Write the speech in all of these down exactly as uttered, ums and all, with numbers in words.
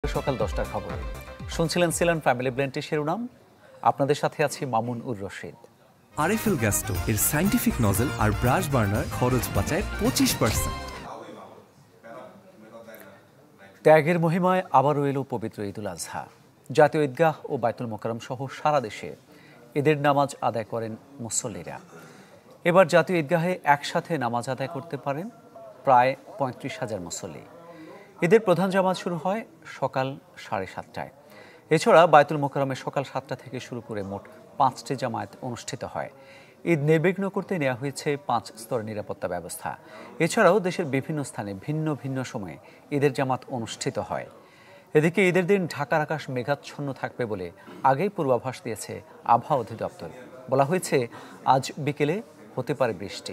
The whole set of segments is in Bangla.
সকাল দশটার খবর শুনছিলেন সিলন ফ্যামিলি ব্লেন্ডের শিরোনাম। আপনাদের সাথে আছি মামুন উর রশিদ। আরএফএল গ্যাস্টো এর সাইন্টিফিক নজল আর ব্রাশ বার্নার খরচ বাঁচায় পঁচিশ পার্সেন্ট। ত্যাগের মহিমায় আবারও এলো পবিত্র ঈদুল আজহা। জাতীয় ঈদগাহ ও বায়তুল মোকাররম সহ সারা দেশে ঈদের নামাজ আদায় করেন মুসল্লিরা। এবার জাতীয় ঈদগাহে একসাথে নামাজ আদায় করতে পারেন প্রায় পঁয়ত্রিশ হাজার মুসল্লি। ঈদের প্রধান জামাত শুরু হয় সকাল সাড়ে সাতটায়। এছাড়া বায়তুল মোকাররমে সকাল সাতটা থেকে শুরু করে মোট পাঁচটি জামায়াত অনুষ্ঠিত হয়। ঈদ নির্বিঘ্ন করতে নেওয়া হয়েছে পাঁচ স্তরের নিরাপত্তা ব্যবস্থা। এছাড়াও দেশের বিভিন্ন স্থানে ভিন্ন ভিন্ন সময়ে ঈদের জামাত অনুষ্ঠিত হয়। এদিকে ঈদের দিন ঢাকার আকাশ মেঘাচ্ছন্ন থাকবে বলে আগেই পূর্বাভাস দিয়েছে আবহাওয়া অধিদপ্তর। বলা হয়েছে আজ বিকেলে হতে পারে বৃষ্টি।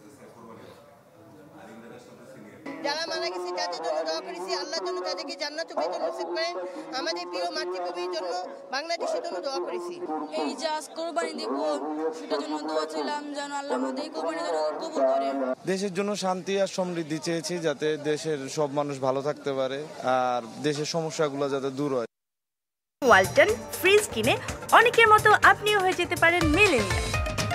যারা মারা গেছে তাদের জন্য দোয়া করেছি, আল্লাহর জন্য তাদেরকে জান্নাতুল ফেরদৌস নসিব করেন। আমাদের প্রিয় মাতৃভূমির জন্য, বাংলাদেশের জন্য দোয়া করেছি। এই যে আজ কোরবানি দেব সেটার জন্য দোয়া ছিলাম যেন আল্লাহ আমাদের কোরবানি কবুল করেন। দেশের জন্য শান্তি আর সমৃদ্ধি চেয়েছি, যাতে দেশের সব মানুষ ভালো থাকতে পারে আর দেশের সমস্যাগুলো যাতে দূর হয়। ওয়ালটন ফ্রিজ কিনে অনেকের মতো আপনিও হয়ে যেতে পারেন মিলেনিয়াল।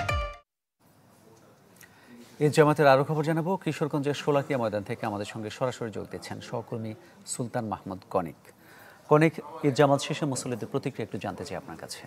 ঈদ জামাতের আরও খবর জানাবো। কিশোরগঞ্জের শোলাকিয়া ময়দান থেকে আমাদের সঙ্গে সরাসরি যোগ দিচ্ছেন সহকর্মী সুলতান মাহমুদ কনিক। কনিক, ঈদ জামাত শেষে মুসল্লিদের প্রতিক্রিয়া একটু জানতে চাই আপনার কাছে।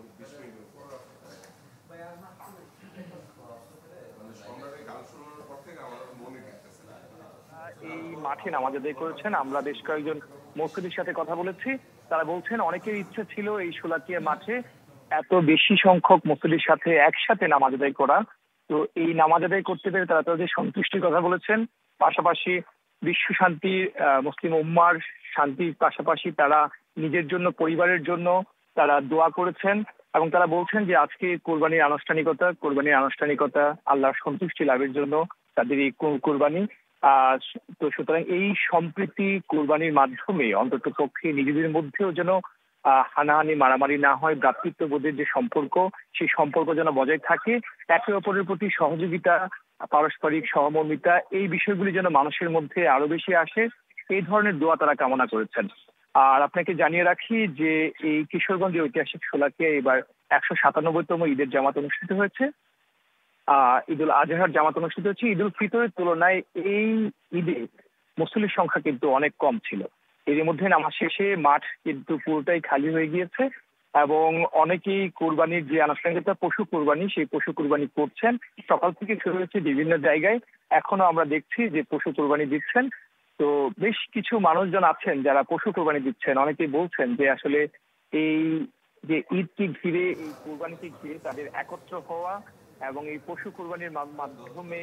এই মাঠে নামাজ আদায় করেছেন। আমরা বেশ কয়েকজন মুসল্লির সাথে কথা বলেছি। তারা বলছেন অনেকের ইচ্ছে ছিল এই শোলাকিয়া মাঠে এত বেশি সংখ্যক মুসল্লির সাথে একসাথে নামাজ আদায় করা। তো এই নামাজ আদায় করতে পেরে তারা তাদের সন্তুষ্টির কথা বলেছেন। পাশাপাশি বিশ্ব শান্তি, মুসলিম উম্মার শান্তির পাশাপাশি তারা নিজের জন্য, পরিবারের জন্য তারা দোয়া করেছেন এবং তারা বলছেন যে আজকে কোরবানির আনুষ্ঠানিকতা কোরবানির আনুষ্ঠানিকতা আল্লাহর সন্তুষ্টি লাভের জন্য তাদের এই কোরবানি। আহ তো সুতরাং এই সম্প্রীতি কোরবানির মাধ্যমে অন্তত পক্ষে নিজেদের মধ্যেও যেন আহ হানাহানি, মারামারি না হয়, ভ্রাতৃত্ববোধের যে সম্পর্ক সেই সম্পর্ক যেন বজায় থাকে, একে অপরের প্রতি সহযোগিতা, পারস্পরিক সহমর্মিতা, এই বিষয়গুলি যেন মানুষের মধ্যে আরো বেশি আসে, এই ধরনের দোয়া তারা কামনা করেছেন। আর আপনাকে জানিয়ে রাখি যে এই কিশোরগঞ্জের ঐতিহাসিক শোলাকিয়া এবার একশো সাতানব্বইতম ঈদের জামাত অনুষ্ঠিত হয়েছে। আহ ঈদুল আজহার জামাত অনুষ্ঠিত হচ্ছে। ঈদুল ফিতরের তুলনায় এই ঈদে মুসল্লির সংখ্যা কিন্তু অনেক কম ছিল। এর মধ্যে নামাজ শেষে মাঠ কিন্তু পুরোটাই খালি হয়ে গিয়েছে এবং অনেকেই কোরবানির যে আনুষ্ঠানিকতা পশু কোরবানি, সেই পশু কোরবানি করছেন। সকাল থেকে শুরু হয়েছে বিভিন্ন জায়গায়, এখনো আমরা দেখছি যে পশু কোরবানি দিচ্ছেন। তো বেশ কিছু মানুষজন আছেন যারা পশু কোরবানি দিচ্ছেন। অনেকেই বলছেন যে আসলে এই যে ঈদকে ঘিরে, এই কোরবানিকে ঘিরে তাদের একত্র হওয়া এবং এই পশু কোরবানির মাধ্যমে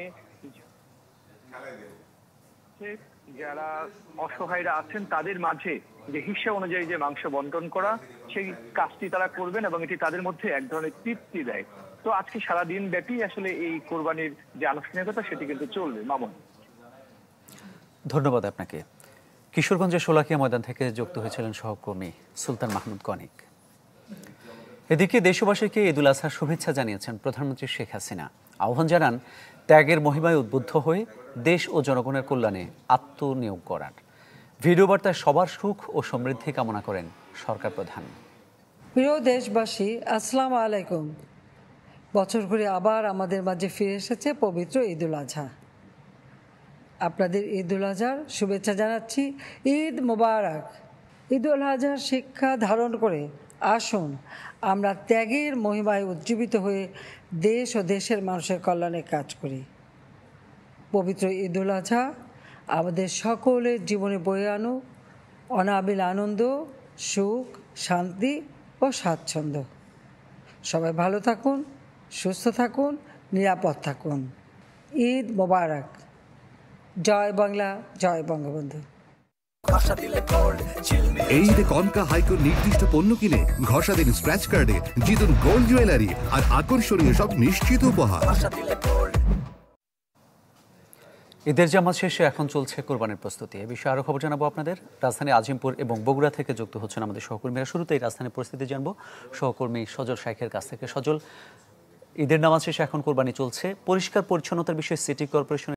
যারা অসহায়রা আছেন তাদের মাঝে যে হিসাব অনুযায়ী যে মাংস বন্টন করা, সেই কাজটি তারা করবেন এবং এটি তাদের মধ্যে এক ধরনের তৃপ্তি দেয়। তো আজকে সারাদিন ব্যাপী আসলে এই কোরবানির যে আনুষ্ঠানিকতা সেটি কিন্তু চলবে। মামুন, ধন্যবাদ আপনাকে। কিশোরগঞ্জের শোলাকিয়া ময়দান থেকে যুক্ত হয়েছিলেন সহকর্মী সুলতান মাহমুদ কনিক। এদিকে দেশবাসীকে ঈদুল আজহার শুভেচ্ছা জানিয়েছেন প্রধানমন্ত্রী শেখ হাসিনা। আহ্বান জানান ত্যাগের মহিমায় উদ্বুদ্ধ হয়ে দেশ ও জনগণের কল্যাণে আত্মনিয়োগ করার। ভিডিও বার্তায় সবার সুখ ও সমৃদ্ধি কামনা করেন সরকার প্রধান। প্রিয় দেশবাসী, আসসালামু আলাইকুম। বছর ঘুরে আবার আমাদের মাঝে ফিরে এসেছে পবিত্র ঈদুল আজহা। আপনাদের ঈদুল আজহার শুভেচ্ছা জানাচ্ছি। ঈদ মোবারক। ঈদুল আজহার শিক্ষা ধারণ করে আসুন আমরা ত্যাগের মহিমায় উজ্জীবিত হয়ে দেশ ও দেশের মানুষের কল্যাণে কাজ করি। পবিত্র ঈদুল আজহা আমাদের সকলের জীবনে বয়ে আনুক অনাবিল আনন্দ, সুখ, শান্তি ও স্বাচ্ছন্দ্য। সবাই ভালো থাকুন, সুস্থ থাকুন, নিরাপদ থাকুন। ঈদ মোবারক। জয় বাংলা, জয় বঙ্গবন্ধু। এই ঈদে কনকা হাইকোর নির্দিষ্ট পণ্য কিনে ঘষা দিন স্ক্র্যাচ কার্ডে, জিতুন গোল্ড জুয়েলারি আর আকর্ষণীয় সব নিশ্চিত উপহার। ঈদের জামাত শেষে এখন চলছে কোরবানির প্রস্তুতি। এ বিষয়ে আরও খবর জানাবো আপনাদের। রাজধানী আজিমপুর এবং বগুড়া থেকে যুক্ত হচ্ছেন আমাদের সহকর্মীরা। শুরুতেই রাজধানীর পরিস্থিতি জানবো সহকর্মী সজল শাইখের কাছ থেকে। সজল, ঈদের নামাজ শেষে এখন কোরবানি চলছে, পরিষ্কার পরিচ্ছন্নতার বিষয়ে সিটি কর্পোরেশন